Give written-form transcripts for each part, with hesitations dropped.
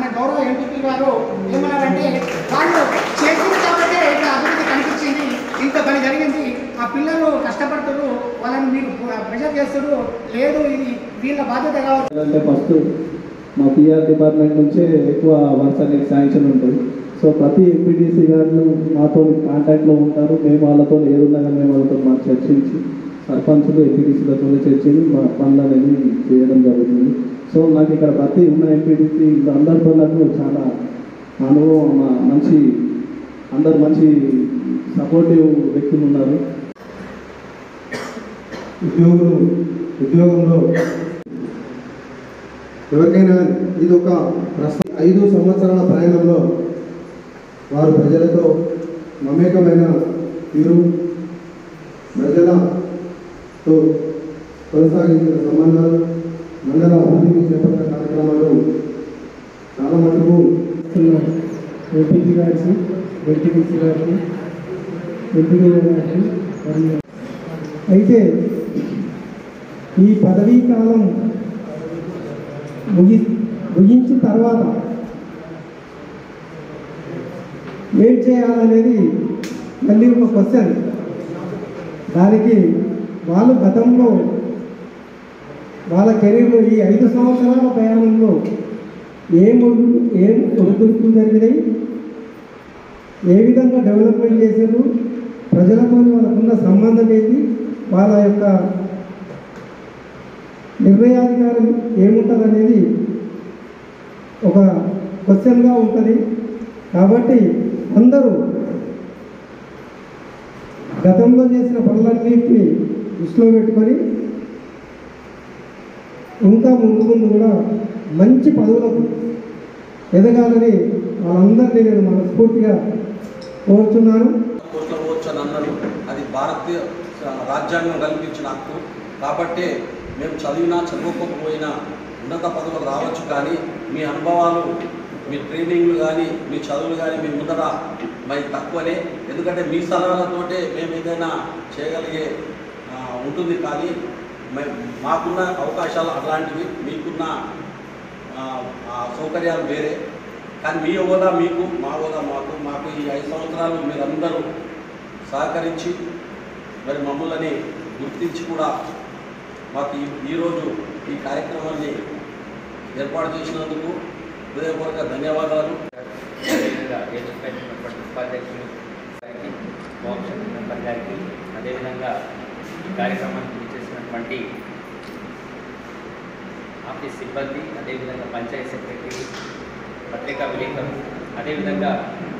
మన గౌరవ ఎంపీ గారు ఏమన్నారంటే వాళ్ళు చేసింది కాబట్టి ఇంత అభివృద్ధి కనిపించింది, ఇంత పని జరిగింది, ఆ పిల్లలు కష్టపడుతున్నారు, వాళ్ళని మీరు ప్రెషర్ చేస్తున్నారు, లేదు ఇది వీళ్ళ బాధ్యత కావాలి. ఫస్ట్ మా పిఆర్ డిపార్ట్మెంట్ నుంచే ఎక్కువ వర్క్స్ అనేది శాంక్షన్ ఉంటుంది. సో ప్రతి ఎంపీటీసీ గారు మాతో కాంటాక్ట్లో ఉంటారు. మేము వాళ్ళతో ఏదున్నా కానీ మేము వాళ్ళతో మాకు చర్చించి సర్పంచులు ఎంపీటీసీలతో చర్చించి మా పనులు అనేది చేయడం జరుగుతుంది. సో నాకు ఇక్కడ ప్రతి ఉన్న ఎంపీటీసీ అందరితో నాకు చాలా అనుభవం, మంచి అందరు మంచి సపోర్టివ్ వ్యక్తులు ఉన్నారు. ఉద్యోగంలో ఎవరికైనా ఇది ఒక 5 సంవత్సరాల ప్రయాణంలో వారు ప్రజలతో మమేకమైన తీరు, ప్రజలతో కొనసాగించిన సంబంధాలు, మండల అభివృద్ధి చేపట్టిన కార్యక్రమాలు చాలా మటుకు ఏపీసీ గారికి, ఎంపీటీసీ గారికి, ఎంపీడీ గారికి. అయితే ఈ పదవీ కాలం ముగించిన తర్వాత ఏం చేయాలనేది మళ్ళీ ఒక క్వశ్చన్. దానికి వాళ్ళు గతంలో వాళ్ళ కెరీర్లో ఈ 5 సంవత్సరాల ప్రయాణంలో ఏం ఒడిదుడుకులు జరిగినాయి, ఏ విధంగా డెవలప్మెంట్ చేశారు, ప్రజలతో వాళ్ళకున్న సంబంధం ఏంటి, వాళ్ళ యొక్క నిర్ణయాధికారం ఏముంటుంది అనేది ఒక క్వశ్చన్గా ఉంటుంది. కాబట్టి అందరూ గతంలో చేసిన పనులన్నింటినీ దృష్టిలో పెట్టుకొని ఇంకా ముందు కూడా మంచి పదవులకు ఎదగాలని వాళ్ళందరినీ నేను మనస్ఫూర్తిగా కోరుచున్నాను. అన్నారు అది భారతీయ రాజ్యాంగం కల్పించిన హక్కు. కాబట్టి మేము చదువుకోకపోయినా ఉన్నత పదవులు రావచ్చు, కానీ మీ అనుభవాలు, మీ ట్రైనింగ్లు కానీ, మీ చదువులు కానీ మీ ముందర మరి తక్కువనే. ఎందుకంటే మీ సలహాలతోటే మేము ఏదైనా చేయగలిగే ఉంటుంది, కానీ మాకున్న అవకాశాలు అలాంటివి, మీకున్న సౌకర్యాలు వేరే. కానీ మీ హోదా మీకు, మా హోదా మాకు ఈ 5 సంవత్సరాలు మీరందరూ సహకరించి మరి మమ్మల్ని గుర్తించి కూడా మాకు ఈరోజు ఈ కార్యక్రమాన్ని ఏర్పాటు చేసినందుకు హృదయపూర్వక ధన్యవాదాలు. ఉపాధ్యక్షులు గారికి, మోక్ష మెంబర్ గారికి, అదేవిధంగా ఈ కార్యక్రమానికి చేసినటువంటి ఆఫీస్ సిబ్బంది, అదేవిధంగా పంచాయత్ సెక్రటరీ, పత్రికా విలేకరులు, అదేవిధంగా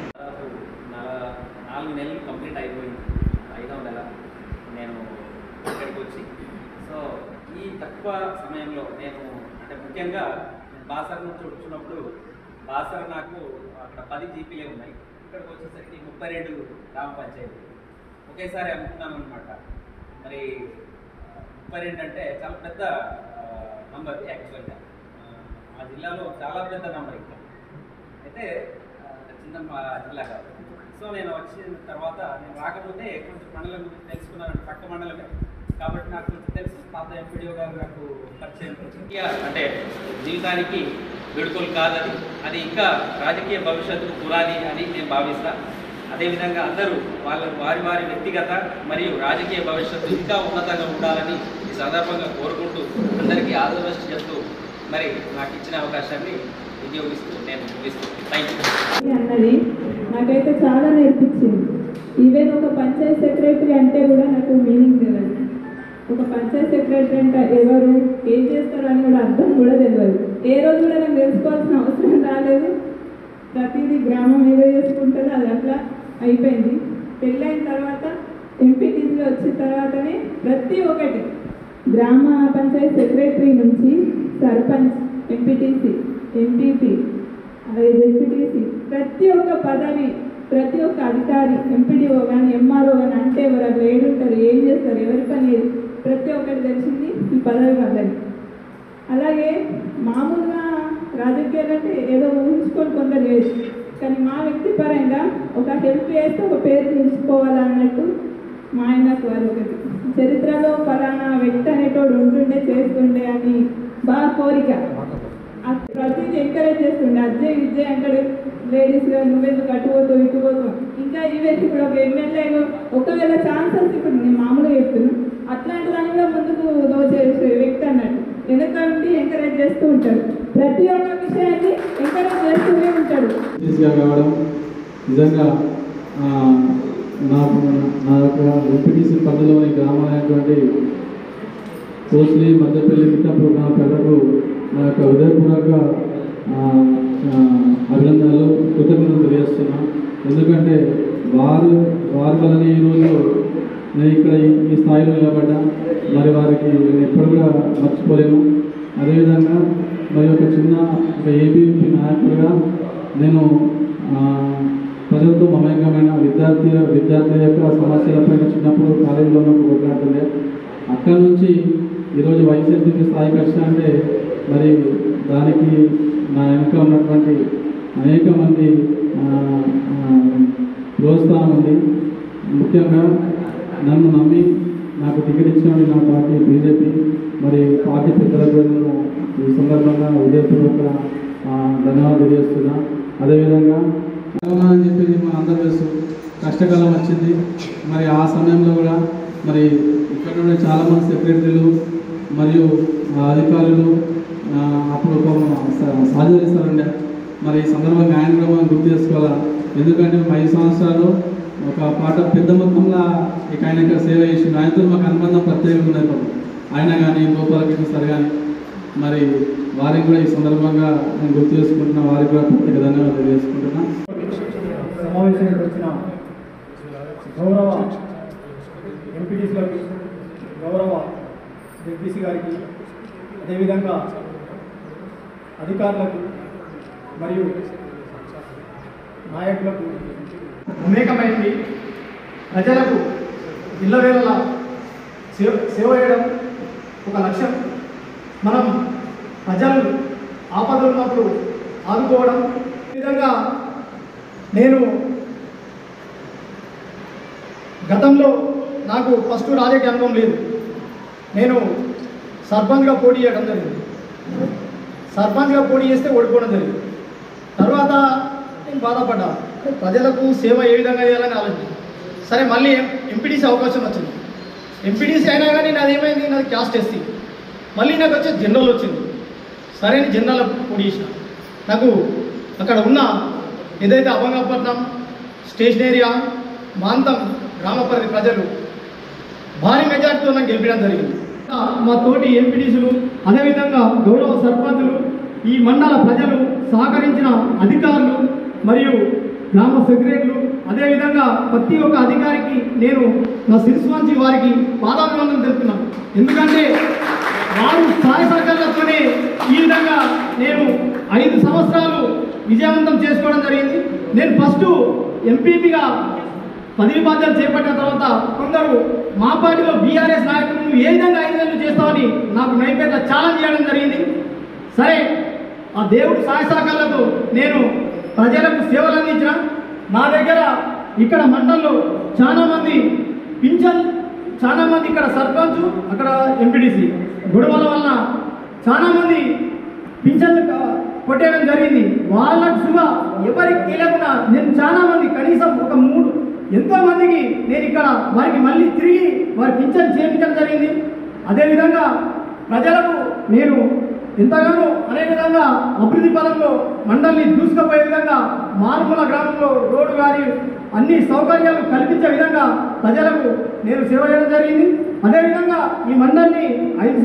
4 నెలలు కంప్లీట్ అయిపోయింది. 5వ నెల నేను ఇక్కడికి వచ్చి, సో ఈ తక్కువ సమయంలో నేను అంటే ముఖ్యంగా బాసర్ నుంచి వచ్చినప్పుడు బాసర్ నాకు అక్కడ 10 జీపీలే ఉన్నాయి, ఇక్కడికి వచ్చేసరికి 32 గ్రామ పంచాయతీ ఒకేసారి అనుకున్నాను అనమాట. మరి 32 అంటే చాలా పెద్ద నంబర్. యాక్చువల్గా మా జిల్లాలో చాలా పెద్ద నంబర్. ఇంకా అయితే చిన్న జిల్లా కాదు. సో నేను వచ్చిన తర్వాత నేను రాకపోతే కొంచెం మండలం గురించి తెలుసుకున్నాను, పక్క మండలమే కాబట్టి నాకు కొంచెం తెలుసు. పాత ఎంపీడీఓ గారు నాకు పరిచయం. అంటే జీవితానికి విడుదల కాదని, అది ఇంకా రాజకీయ భవిష్యత్తుకు పునాది అని నేను భావిస్తాను. అదేవిధంగా అందరూ వారి వారి వ్యక్తిగత మరియు రాజకీయ భవిష్యత్తు ఇంకా ఉన్నతంగా ఉండాలని ఈ సందర్భంగా కోరుకుంటూ అందరికీ ఆల్ ది బెస్ట్ చేస్తూ మరి నాకు ఇచ్చిన అవకాశాన్ని వినియోగిస్తూ నేను ముగిస్తాను. Thank you. అన్నది నాకైతే చాలా నేర్పించింది. ఈవెన్ ఒక పంచాయత్ సెక్రటరీ అంటే కూడా నాకు మీనింగ్ తెలియదు. ఒక పంచాయత్ సెక్రటరీ అంటే ఎవరు, ఏం చేస్తారు అని కూడా అర్థం కూడా తెలియదు. ఏ రోజు కూడా నాకు తెలుసుకోవాల్సిన అవసరం రాలేదు. ప్రతిదీ గ్రామం ఏదో చేసుకుంటుందో అది అట్లా అయిపోయింది. పెళ్ళైన తర్వాత ఎంపీటీసీలో వచ్చిన తర్వాతనే ప్రతి ఒక్కటి గ్రామ పంచాయత్ సెక్రటరీ నుంచి సర్పంచ్, ఎంపీటీసీ, ఎంపీపీ, జెడ్పీటీసీ, ప్రతి ఒక్క పదవి, ప్రతి ఒక్క అధికారి, ఎంపీడీఓ కానీ, ఎంఆర్ఓ కానీ అంటే ఎవరు, అట్లా ఏడుంటారు, ఏం చేస్తారు, ఎవరి పని, ప్రతి ఒక్కటి తెలిసింది ఈ పదవి వల్లని. అలాగే మామూలుగా రాజకీయాలు అంటే ఏదో ఊహించుకొని కొందరు లేదు, కానీ మా వ్యక్తిపరంగా ఒక హెల్ప్ చేస్తే ఒక పేరు నిలుచుకోవాలన్నట్టు మా ఆయనకు అదొకటి. చరిత్రలో ఫలానా వ్యక్తి అనేటోడు ఉంటుండే, చేస్తుండే అని బాగా కోరిక. ప్రతిదీ ఎంకరేజ్ చేస్తుండే. అజ్జయ్ విజయ్ అంటాడు, లేడీస్గా నువ్వెందుకు అటు పోతావు ఇటు పోతావు. ఇంకా ఈవెన్ ఇప్పుడు ఒక ఎమ్మెల్యే ఒకవేళ ఛాన్సెస్ ఇప్పుడు నేను మామూలుగా చెప్తున్నాను, అట్లాంటి దాన్ని కూడా ముందుకు దోచేసే వ్యక్తి అన్నట్టు వెనక ఎంకరేజ్ చేస్తూ ఉంటాడు. ప్రతి ఒక్క విషయాన్ని ఎంకరేజ్ చేస్తూనే ఉంటాడు. కావడం నిజంగా నాకు నా యొక్క ఎంపీటీసీ పరిధిలోని గ్రామాలైనటువంటి కోస్లీ మధ్యపల్లి మిట్టాపూర్ గ్రామ ప్రజలకు నా యొక్క హృదయపూర్వక అభినందనలు కృతజ్ఞతలు తెలియజేస్తున్నాను. ఎందుకంటే వారి వలన ఈరోజు నేను ఇక్కడ ఈ స్థాయిలో నిలబడ్డా. మరి వారికి నేను ఎప్పుడు కూడా మర్చిపోలేను. అదేవిధంగా మరి ఒక చిన్న ఏబీపీ నాయకుడిగా నేను ప్రజలతో మమేకమైన విద్యార్థుల యొక్క సమస్యలపైన చిన్నప్పుడు కాలేజీలో ఉన్నప్పుడు కొట్లాడుతుండే. అక్కడి నుంచి ఈరోజు వైఎస్ఆర్సీపీ స్థాయికి వచ్చానంటే మరి దానికి నా వెనుక ఉన్నటువంటి అనేక మంది ప్రోత్సాహం ఉంది. ముఖ్యంగా నన్ను నమ్మి నాకు టికెట్ ఇచ్చిన నా పార్టీ బీజేపీ, మరి పార్టీ పెద్దలకు నేను ఈ సందర్భంగా హృదయపూర్వక ధన్యవాదాలు తెలియజేస్తున్నా. అదేవిధంగా అని చెప్పేసి మన అందరూ తెలుసు, కష్టకాలం వచ్చింది. మరి ఆ సమయంలో కూడా మరి ఇక్కడ ఉండే చాలామంది సెక్రటరీలు మరియు అధికారులు అప్పుడు సహకరిస్తారండి. మరి ఈ సందర్భంగా ఆయన కూడా మనం గుర్తు చేసుకోవాలా. ఎందుకంటే 5 సంవత్సరాలు ఒక పాట పెద్ద మొత్తంలో ఇక ఆయన ఇక్కడ సేవ చేసిండు. ఆయనతో మాకు అనుబంధం ప్రత్యేకంగా ఉన్నది. ఆయన కానీ గోపాలకృష్ణ సార్ కానీ మరి వారికి కూడా ఈ సందర్భంగా నేను గుర్తు చేసుకుంటున్నా. వారికి కూడా ప్రత్యేక ధన్యవాదాలు తెలియజేసుకుంటున్నా. సమావేశానికి వచ్చిన గౌరవ ఎంపీటీసీలకు, గౌరవ జడ్పీసీ గారికి, అదేవిధంగా అధికారులకు మరియు నాయకులకు మమేకమైంది ప్రజలకు ఇళ్ళవేళలా సేవ చేయడం ఒక లక్ష్యం. మనం ప్రజలు ఆపదలు ఉన్నప్పుడు ఆదుకోవడం. ఈ విధంగా నేను గతంలో నాకు ఫస్ట్ రాజకీయ అనుభవం లేదు. నేను సర్పంచ్గా పోటీ చేయడం జరిగింది. సర్పంచ్గా పోటీ చేస్తే ఓడిపోవడం జరిగింది. తర్వాత నేను బాధపడ్డా, ప్రజలకు సేవ ఏ విధంగా చేయాలని ఆలోచించాను. సరే, మళ్ళీ ఎంపీటీసీ అవకాశం వచ్చింది. ఎంపీటీసీ అయినా కానీ నాది ఏమైంది, నాది క్యాస్ట్ ఎస్సీ. మళ్ళీ నాకు వచ్చే జనరల్ వచ్చింది. సరే అని జనరల్ పోటీ చేసిన. నాకు అక్కడ ఉన్న ఏదైతే అభంగపట్నం స్టేషన్ ఏరియా మాంతం గ్రామ పరిధి ప్రజలు భారీ మెజార్టీతో నాకు గెలిపించడం జరిగింది. మా తోటి ఎంపీటీసీలు, అదేవిధంగా గౌరవ సర్పంచులు, ఈ మండల ప్రజలు సహకరించిన అధికారులు మరియు గ్రామ సెక్రటరీలు, అదేవిధంగా ప్రతి ఒక్క అధికారికి నేను నా శిరస్సు వంచి వారికి పాదాభివందనం తెలుపుతున్నాను. ఎందుకంటే వారు సహాయ సహకారాలతోనే ఈ విధంగా నేను 5 సంవత్సరాలు విజయవంతం చేసుకోవడం జరిగింది. నేను ఫస్ట్ ఎంపీపీగా పదవి బాధ్యతలు చేపట్టిన తర్వాత కొందరు మా పార్టీలో బీఆర్ఎస్ నాయకులు నువ్వు ఏ విధంగా 5 నెలలు చేస్తావని నాకు నైపేట్ల ఛాలెంజ్ చేయడం జరిగింది. సరే, ఆ దేవుడి సహాయ సహకారాలతో నేను ప్రజలకు సేవలు అందించిన. నా దగ్గర ఇక్కడ మండలంలో చాలామంది పింఛన్, చాలామంది ఇక్కడ సర్పంచ్, అక్కడ ఎంపీటీసీ గొడవల వలన చాలామంది పింఛన్లు కొట్టేయడం జరిగింది. వాళ్ళకు సుగా ఎవరికి తెలియకుండా నేను చాలామంది కనీసం ఒక 3 ఎంతో మందికి నేను ఇక్కడ వారికి మళ్ళీ తిరిగి వారి పింఛన్ చేయించడం జరిగింది. అదేవిధంగా ప్రజలకు నేను ఎంతగానో అనే విధంగా అభివృద్ధి పదంలో మండలిని దూసుకుపోయే విధంగా మారుమూల గ్రామంలో రోడ్డు కానీ అన్ని సౌకర్యాలు కల్పించే విధంగా ప్రజలకు నేను సేవ చేయడం జరిగింది. అదేవిధంగా ఈ మండలిని 5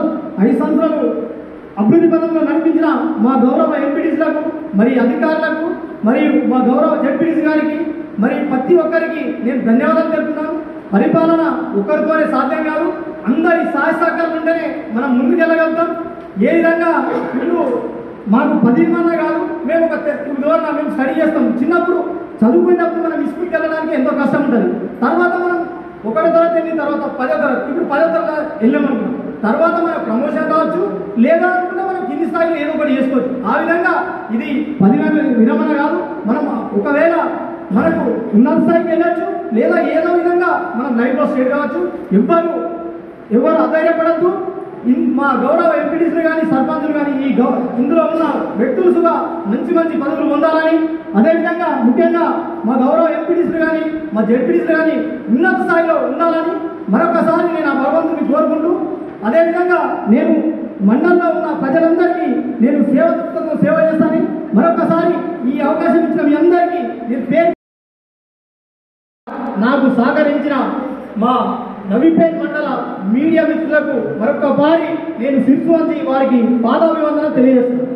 సంవత్సరాలు అభివృద్ధి పదంలో నడిపించిన మా గౌరవ ఎంపీటీసీలకు, మరి అధికారులకు, మరియు మా గౌరవ జడ్పీటీసీ గారికి, మరి ప్రతి ఒక్కరికి నేను ధన్యవాదాలు తెలుపుతున్నాను. పరిపాలన ఒక్కరితోనే సాధ్యం కాదు, అందరి సహాయ సహకారాలు ఉంటేనే మనం ముందుకెళ్ళగలుగుతాం. ఏ విధంగా వీళ్ళు మాకు 10 మంది కాదు, మేము ఒక ఉదాహరణ మేము స్టడీ చేస్తాం. చిన్నప్పుడు చదువుకునేటప్పుడు మనం స్కూల్కి వెళ్ళడానికి ఎంతో కష్టం ఉంటుంది. తర్వాత మనం 1వ తరగతి వెళ్ళిన తర్వాత 10వ తరగతి, ఇప్పుడు 10వ తరగతి వెళ్ళామనుకున్నాం. తర్వాత మనకు ప్రమోషన్ కావచ్చు, లేదా అనుకుంటే మనం కింది స్థాయిలో ఏదో ఒకటి చేసుకోవచ్చు. ఆ విధంగా ఇది 10 మంది విరమణ కాదు. మనం ఒకవేళ మనకు ఉన్నత స్థాయికి వెళ్ళచ్చు, లేదా ఏదో విధంగా మనం లైఫ్లో స్టేట్ కావచ్చు. ఎవరు అధైర్యపడద్దు. మా గౌరవ ఎంపీటీసీలు కానీ సర్పంచులు కానీ ఇందులో ఉన్న వ్యక్తులుగా మంచి మంచి పదవులు పొందాలని, అదేవిధంగా ముఖ్యంగా మా గౌరవ ఎంపీటీసీలు కానీ మా జెడ్పీటీసీలు కానీ ఉన్నత స్థాయిలో ఉండాలని మరొకసారి నేను ఆ భగవంతుని కోరుకుంటూ, అదేవిధంగా నేను మండలంలో ఉన్న ప్రజలందరికీ నేను సేవ చేస్తానని మరొకసారి ఈ అవకాశం ఇచ్చిన మీ అందరికీ నేను పేరు నాకు సహకరించిన మా నవీపేట్ మండల మీడియా మిత్రులకు మరొకసారి నేను శిరస్సు వంచి వారికి పాదాభివందన తెలియజేస్తున్నాను.